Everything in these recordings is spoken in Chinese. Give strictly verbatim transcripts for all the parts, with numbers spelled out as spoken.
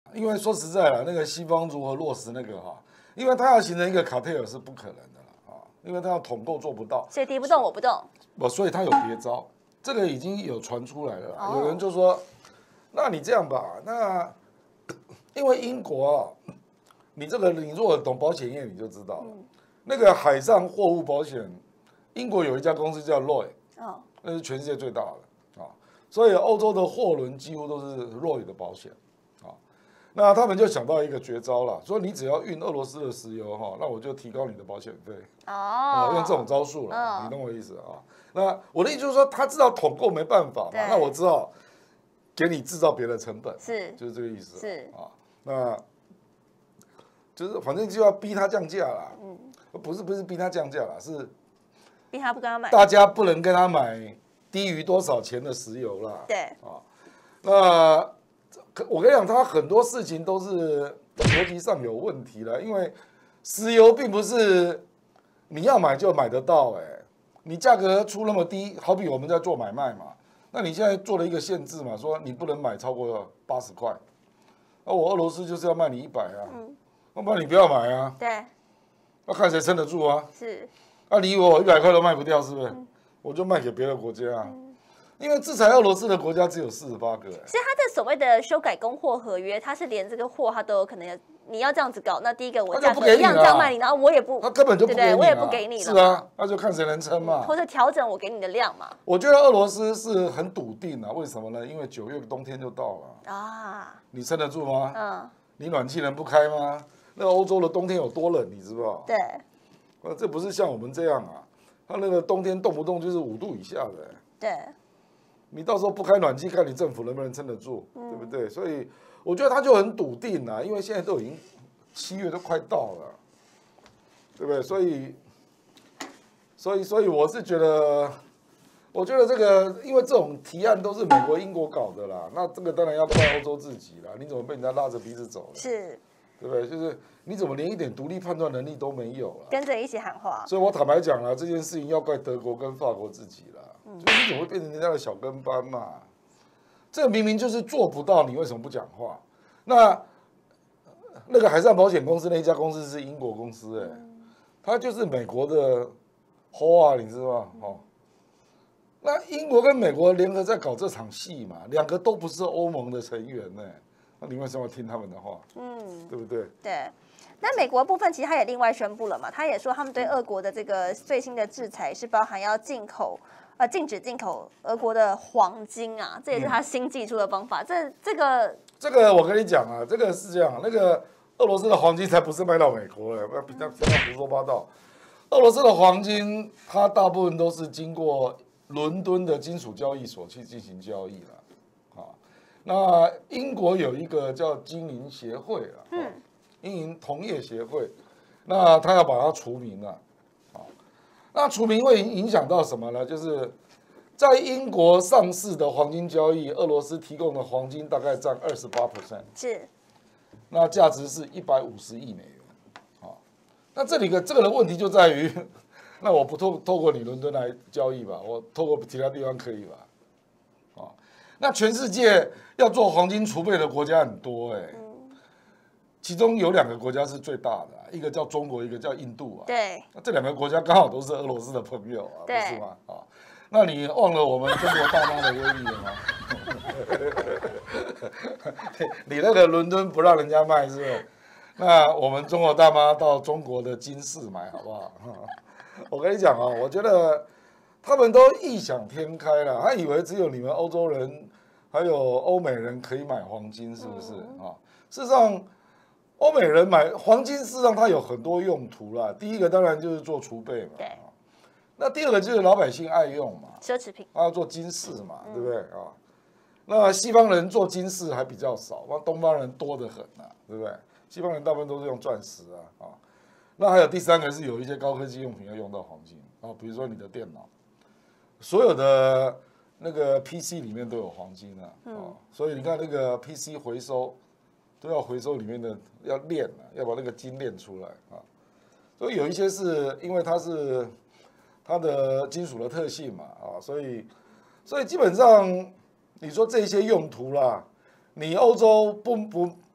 因为说实在了，那个西方如何落实那个哈，因为它要形成一个卡特尔是不可能的了啊，因为它要统购做不到， 所以敌不动我不动。 我所以它有别招，这个已经有传出来了啦。有人就说，那你这样吧，那因为英国啊，你这个你如果懂保险业，你就知道了，那个海上货物保险，英国有一家公司叫 Lloyd， 哦，那是全世界最大的啊，所以欧洲的货轮几乎都是 Lloyd 的保险。那他们就想到一个绝招了，说你只要运俄罗斯的石油哈，那我就提高你的保险费。哦，用这种招数了，你懂我意思啊？那我的意思就是说，他知道统购没办法嘛，那我只好给你制造别的成本， 是， 就是这个意思。 是啊，那就是反正就要逼他降价啦。嗯，不是不是逼他降价啦，是逼他不跟他买， 大家不能跟他买低于多少钱的石油啦。 对， 啊，那。我跟你讲，它很多事情都是逻辑上有问题了，因为石油并不是你要买就买得到，哎，你价格出那么低，好比我们在做买卖嘛，那你现在做了一个限制嘛，说你不能买超过八十块，那我俄罗斯就是要卖你一百啊，嗯，要不然你不要买啊， 对， 那看谁撑得住啊， 是， 那你以为我一百块都卖不掉是不是？嗯、我就卖给别的国家啊。嗯，因为制裁俄罗斯的国家只有四十八个， 所以他的所谓的修改供货合约，他是连这个货他都有可能要，你要这样子搞，那第一个我价格一样这样卖你，然后我也不， 他根本就不给你， 我也不给你了， 是啊，那就看谁能撑嘛， 或者调整我给你的量嘛。 我觉得俄罗斯是很笃定啊，为什么呢？因为九月冬天就到了啊，你撑得住吗？嗯，你暖气能不开吗？那欧洲的冬天有多冷，你知不知道？ 对， 呃，这不是像我们这样啊，他那个冬天动不动就是五度以下的， 对。 你到时候不开暖气，看你政府能不能撑得住，嗯、对不对？所以我觉得他就很笃定啊，因为现在都已经七月都快到了，对不对？所以，所以，所以我是觉得，我觉得这个，因为这种提案都是美国、英国搞的啦，那这个当然要怪欧洲自己啦。你怎么被人家拉着鼻子走了？ 是， 对不对？就是你怎么连一点独立判断能力都没有了？ 跟着一起喊话。 所以我坦白讲了，这件事情要怪德国跟法国自己了。就是你怎么会变成人家的小跟班嘛？这明明就是做不到，你为什么不讲话？那那个海上保险公司那一家公司是英国公司、欸，哎、嗯，它就是美国的 H O A， 你知道吗？哦，那英国跟美国联合在搞这场戏嘛，两个都不是欧盟的成员呢、欸，那你为什么要听他们的话？嗯，对不对？ 对。那美国部分其实他也另外宣布了嘛，他也说他们对俄国的这个最新的制裁是包含要进口。呃，禁止进口俄国的黄金啊，这也是他新寄出的方法。嗯、这这个这个我跟你讲啊，这个是这样，那个俄罗斯的黄金才不是卖到美国的，不要不要胡说八道。俄罗斯的黄金，它大部分都是经过伦敦的金属交易所去进行交易了。啊，那英国有一个叫金银协会啊，嗯，金银同业协会，那他要把它除名了。那除名会影响到什么呢？就是在英国上市的黄金交易，俄罗斯提供的黄金大概占二十八 percent， 是， 那价值是一百五十亿美元。好，那这里的这个的问题就在于，那我不透透过你伦敦来交易吧，我透过其他地方可以吧？啊，那全世界要做黄金储备的国家很多哎、欸。嗯，其中有两个国家是最大的、啊，一个叫中国，一个叫印度啊。 对， 那这两个国家刚好都是俄罗斯的朋友啊，不是吗？啊，那你忘了我们中国大妈的威力了吗？你那个伦敦不让人家卖是不是？那我们中国大妈到中国的金市买好不好？我跟你讲啊，我觉得他们都异想天开了，他以为只有你们欧洲人还有欧美人可以买黄金，是不是啊？事实上。欧美人买黄金，事实上它有很多用途啦。第一个当然就是做储备嘛， 对。 那第二个就是老百姓爱用嘛， 奢侈品， 他要做金饰嘛，嗯、对不对啊？那西方人做金饰还比较少，那东方人多得很啊，对不对？西方人大部分都是用钻石啊，啊。那还有第三个是有一些高科技用品要用到黄金啊，比如说你的电脑，所有的那个 P C 里面都有黄金啊，嗯、啊，所以你看那个 P C 回收。都要回收里面的，要炼啊，要把那个金炼出来啊。所以有一些是因为它是它的金属的特性嘛啊，所以所以基本上你说这些用途啦，你欧洲不不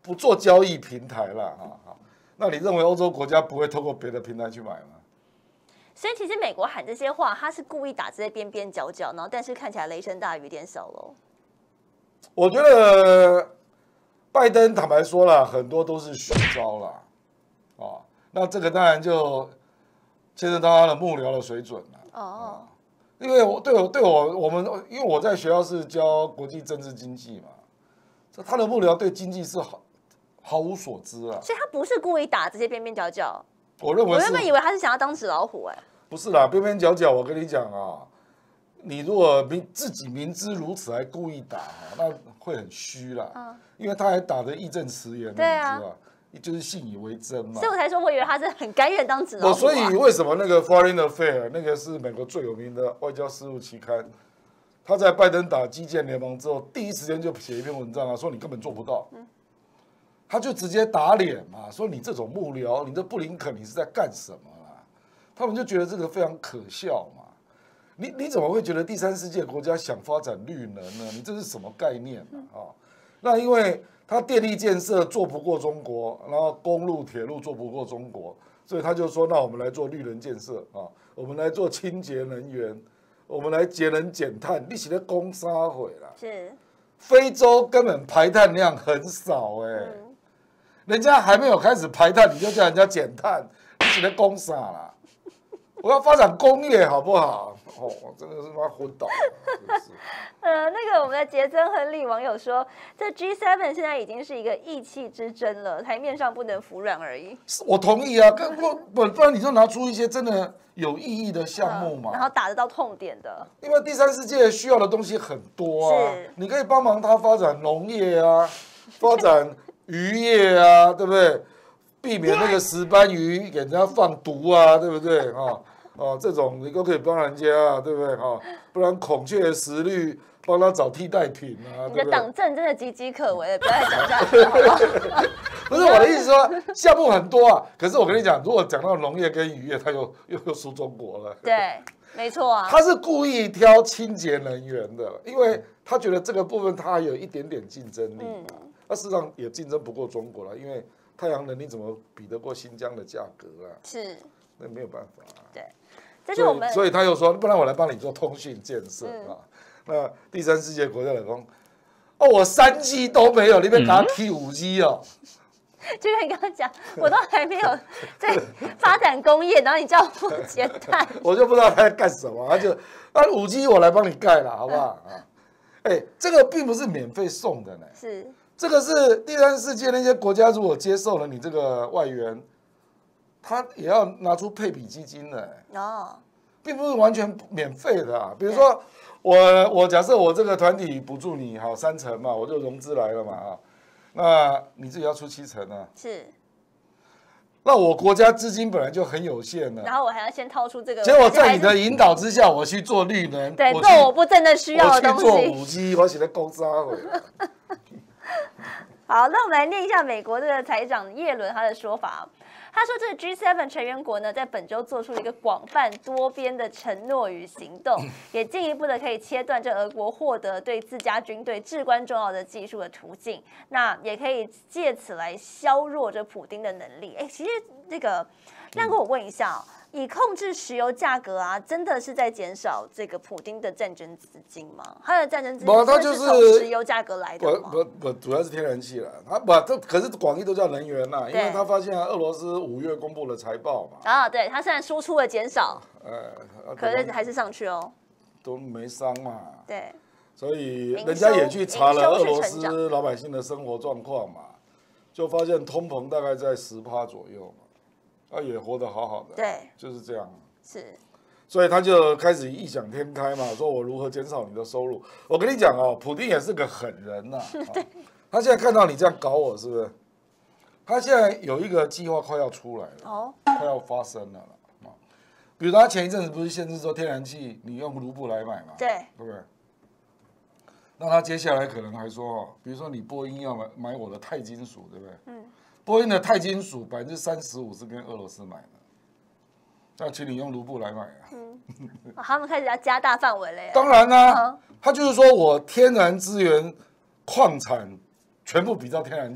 不做交易平台了啊。那你认为欧洲国家不会透过别的平台去买吗？ 所以其实美国喊这些话，他是故意打这些边边角角，然后但是看起来雷声大雨点小喽。 我觉得拜登坦白说了，很多都是虚招了啊。那这个当然就牵涉到他的幕僚的水准了。哦，因为我对我对我我们，因为我在学校是教国际政治经济嘛，这他的幕僚对经济是毫毫无所知啊。 所以他不是故意打这些边边角角。 我认为我原本以为他是想要当纸老虎哎、欸。 不是啦，边边角角，我跟你讲啊，你如果明自己明知如此还故意打，那会很虚啦。嗯、因为他还打得义正辞严，对啊，你知道吧？就是信以为真嘛。 所以我才说，我以为他是很甘愿当纸老虎、啊。 所以为什么那个 Foreign Affairs 那个是美国最有名的外交事务期刊，他在拜登打基建联盟之后，第一时间就写一篇文章啊，说你根本做不到。嗯、他就直接打脸嘛，说你这种幕僚，你这布林肯你是在干什么？他们就觉得这个非常可笑嘛，你你怎么会觉得第三世界国家想发展绿能呢？你这是什么概念啊？哦、那因为他电力建设做不过中国，然后公路铁路做不过中国，所以他就说，那我们来做绿能建设啊，我们来做清洁能源，我们来节能减碳。你是在攻杀毁啦？是，非洲根本排碳量很少哎、欸，嗯、人家还没有开始排碳，你就叫人家减碳，你是在攻杀啦？我要发展工业，好不好？哦，真的是妈昏倒了。 呃，那个我们的杰森亨利网友说，这 G 七 现在已经是一个意气之争了，台面上不能服软而已。 我同意啊，不不不然你就拿出一些真的有意义的项目嘛， 嗯、然后打得到痛点的。 因为第三世界需要的东西很多啊，你可以帮忙他发展农业啊，发展渔业啊，对不对？避免那个石斑鱼给人家放毒啊，对不对啊？哦，这种你都可以帮人家啊，对不对啊？不然孔雀石绿帮他找替代品啊。 你的党政真的岌岌可危了，不要再讲下去好不好？ 不是我的意思说，项目很多啊。可是我跟你讲，如果讲到农业跟渔业，他又又又输中国了。 对，没错啊。 他是故意挑清洁能源的，因为他觉得这个部分他还有一点点竞争力。嗯。那事实上也竞争不过中国了，因为太阳能你怎么比得过新疆的价格啊？是。那没有办法啊。 对。这是我们， 所以他又说，不然我来帮你做通讯建设啊。那第三世界国家来说，哦，我三 G 都没有，你别给他 T 五 G 哦。 就像你刚刚讲，我都还没有在发展工业，然后你叫我减碳， 我就不知道他在干什么。他就啊，五 G 我来帮你盖了，好不好啊？哎，这个并不是免费送的呢，是这个是第三世界那些国家如果接受了你这个外援。他也要拿出配比基金的哦，并不是完全免费的啊。比如说我我假设我这个团体补助你好三成嘛，我就融资来了嘛啊，那你自己要出七成啊。是。那我国家资金本来就很有限的， 然后我还要先掏出这个。 结果在你的引导之下，我去做绿能， 对，做我不真的需要的东西。 我去做五 G， 我写的公司回来。 好，那我们来念一下美国这个财长耶伦他的说法。他说，这个 G 七 成员国呢，在本周做出了一个广泛多边的承诺与行动，也进一步的可以切断这俄国获得对自家军队至关重要的技术的途径，那也可以借此来削弱这普丁的能力。哎，其实这个亮哥，我问一下、哦。以控制石油价格啊，真的是在减少这个普丁的战争资金吗？他的战争资金是从石油价格来的吗？ 不不不，主要是天然气了。他不，这可是广义都叫能源呐，因为他发现俄罗斯五月公布了财报嘛。 啊，对，他现在输出了减少，呃，可是还是上去哦， 都没伤嘛。 对， 所以人家也去查了俄罗斯老百姓的生活状况嘛，就发现通膨大概在十趴左右嘛。他也活得好好的， 对， 就是这样。 是， 所以他就开始异想天开嘛，说我如何减少你的收入。我跟你讲哦，普丁也是个狠人呐、啊。对，他现在看到你这样搞我，是不是？他现在有一个计划快要出来了，哦，快要发生了了。比如他前一阵子不是限制说天然气你用卢布来买嘛， 对， 对不对？那他接下来可能还说，比如说你波音要买买我的钛金属，对不对？嗯。波音的钛金属百分之三十五是跟俄罗斯买的，那请你用卢布来买啊。 嗯，他们开始要加大范围了。 当然啦、啊，他就是说我天然资源、矿产全部比照天然气，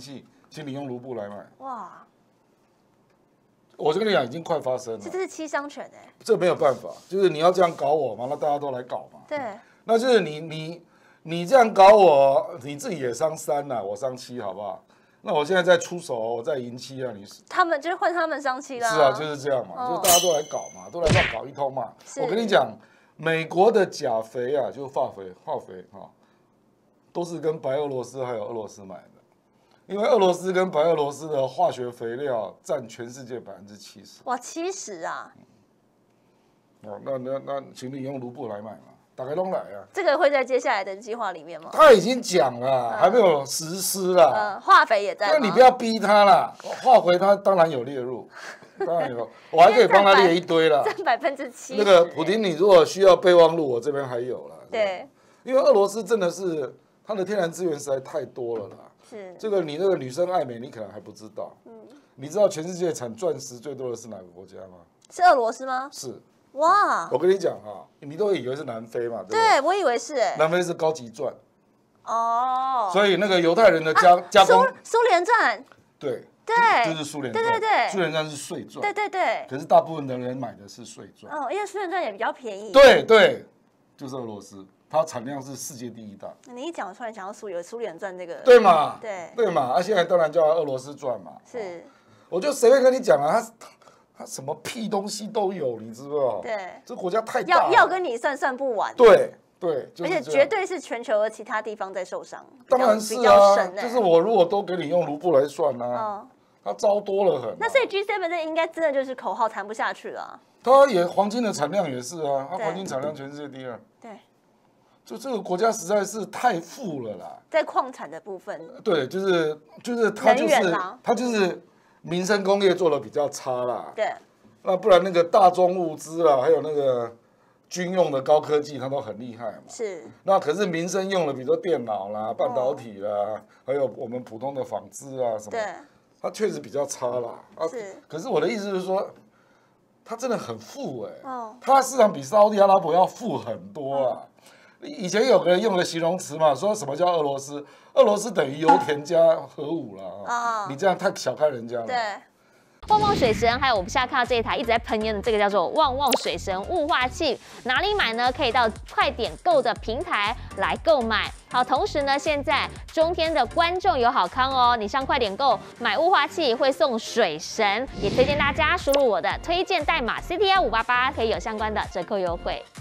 请你用卢布来买。 哇， 我就跟你讲，已经快发生了。 这这是七伤拳哎。 这没有办法，就是你要这样搞我嘛，那大家都来搞嘛。 对。 那就是你你你这样搞我，你自己也伤三了，我伤七，好不好？那我现在在出手，我在赢七啊，你他们就是换他们伤七啦。 是啊，就是这样嘛， 哦、 就大家都来搞嘛，都来乱搞一通嘛。我跟你讲，美国的钾肥啊，就是化肥、化肥哈、哦，都是跟白俄罗斯还有俄罗斯买的，因为俄罗斯跟白俄罗斯的化学肥料占全世界百分之七十。 哇，七十啊！ 哦，那那那，请你用卢布来买嘛。打开都来啊！ 这个会在接下来的计划里面吗？ 他已经讲了，嗯、还没有实施啦。 呃，化肥也在。 那你不要逼他啦，化肥他当然有列入，当然有，我还可以帮他列一堆啦。 占百分之七。 那个普丁，你如果需要备忘录，我这边还有啦。 对。 因为俄罗斯真的是它的天然资源实在太多了啦。 是。 这个你那个女生爱美，你可能还不知道。嗯。你知道全世界产钻石最多的是哪个国家吗？ 是俄罗斯吗？ 是。 哇！ 我跟你讲啊，你都以为是南非嘛？对不对？ 对，我以为是哎。 南非是高级钻。 哦。 所以那个犹太人的加加工。 苏联钻。 对。 对。 就是苏联钻。 对对对。 苏联钻是碎钻。 对对对。 可是大部分的人买的是碎钻。 哦，因为苏联钻也比较便宜。 对对，就是俄罗斯，它产量是世界第一大。 你一讲，突然想到苏有苏联钻这个。 对嘛？ 对。 对嘛？啊，现在当然叫俄罗斯钻嘛。 是。 我就随便跟你讲啊，他。他什么屁东西都有，你知道？ 对， 这国家太大了， 要要跟你算算不完。 对对， 而且绝对是全球的其他地方在受伤。 当然是啊，就是我如果都给你用卢布来算啊，它糟多了很。 那所以 G 七 这应该真的就是口号谈不下去了。 它也黄金的产量也是啊，它黄金产量全世界第二。 对， 就这个国家实在是太富了啦。 在矿产的部分。 对，就是就是它就是它就是。民生工业做的比较差啦， 对， 那不然那个大宗物资啦，还有那个军用的高科技，它都很厉害嘛。 是。那可是民生用的，比如说电脑啦、半导体啦，哦、还有我们普通的纺织啊什么，对，它确实比较差啦。啊，是。可是我的意思是说，它真的很富哎、欸，哦，它市场比沙特阿拉伯要富很多啊。嗯以前有个人用的形容词嘛，说什么叫俄罗斯？俄罗斯等于油田加核武了啊！你这样太小看人家了。 对。旺旺水神，还有我们现在看到这一台一直在喷烟的这个叫做旺旺水神雾化器，哪里买呢？可以到快点购的平台来购买。好，同时呢，现在中天的观众有好康哦，你上快点购买雾化器会送水神，也推荐大家输入我的推荐代码 C T I 五八八，可以有相关的折扣优惠。